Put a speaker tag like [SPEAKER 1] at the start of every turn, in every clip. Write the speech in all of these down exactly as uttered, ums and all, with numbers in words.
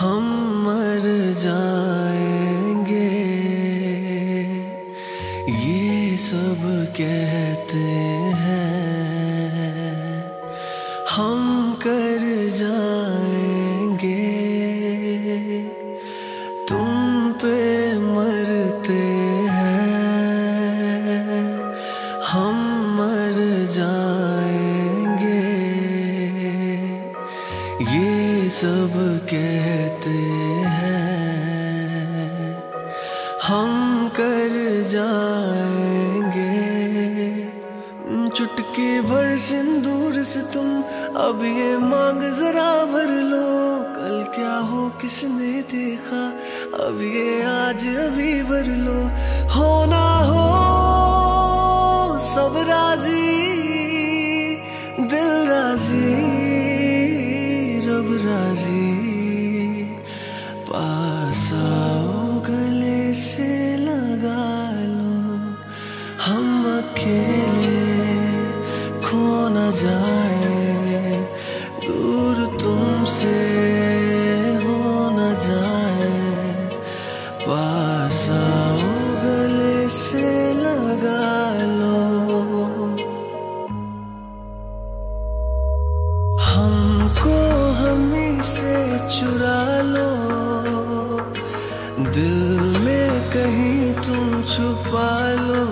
[SPEAKER 1] हम मर जाएंगे, ये सब कहते हैं। हम कर जाएंगे, तुम पे मरते हैं। हम मर जाएंगे, ये सब कहते हैं। हम कर जाएंगे, चुटकी भर सिंदूर से तुम अब ये मांग जरा भर लो। कल क्या हो किसने देखा, अब ये आज अभी भर लो। हो ना हो सब राजी, दिल राजी, रब राजी। पास आओ गले से लगा लो, हम अकेले खो न जाए, दूर तुमसे हो न जाए। पास आओ गले से लगा लो, हमको हमी से चुरा लो। दिल में कहीं तुम छुपा लो,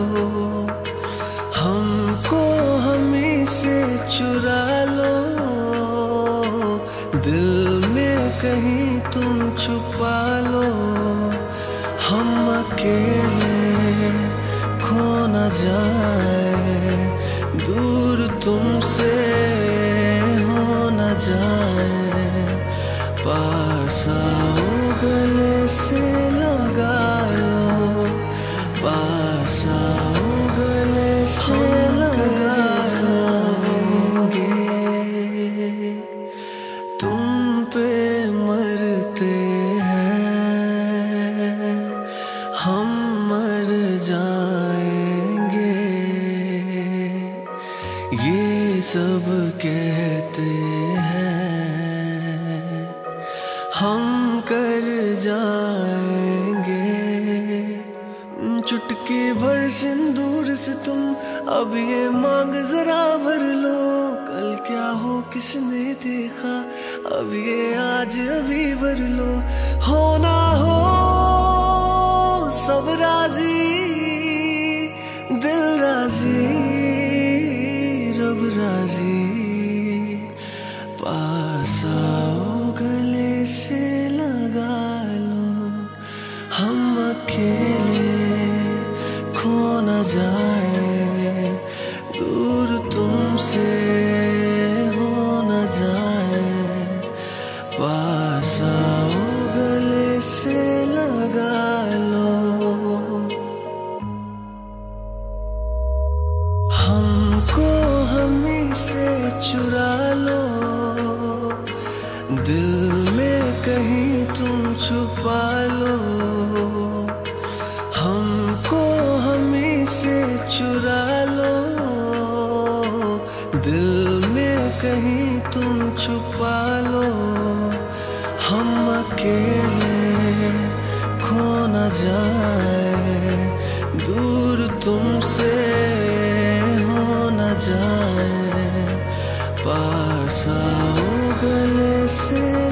[SPEAKER 1] हमको हमी से चुरा लो। दिल में कहीं तुम छुपा लो, हम अकेले खो न जाए, दूर तुमसे हो न जाए। पास आओ गले से लगा लो, पास आओ गले से लगा लोगे। तुम पे मरते हैं, हम मर जाएंगे, ये सब कहते हैं। हम कर जाएंगे, चुटकी भर सिंदूर से तुम अब ये मांग जरा भर लो। कल क्या हो किसने देखा, अब ये आज अभी भर लो। हो ना हो सब राजी, दिल राजी, रब राजी। पास आओ गले से लगा लो, हम अकेले खो न जाए, दूर तुमसे हो न जाए। पास आओ गले से लगा लो, हमको हमी से चुरा लो। दिल में कहीं तुम छुपा लो, हमको हमी से चुरा लो। दिल में कहीं तुम छुपा लो, हम अकेले खो न जाए, दूर तुमसे हो न जाए। पास आओ गले से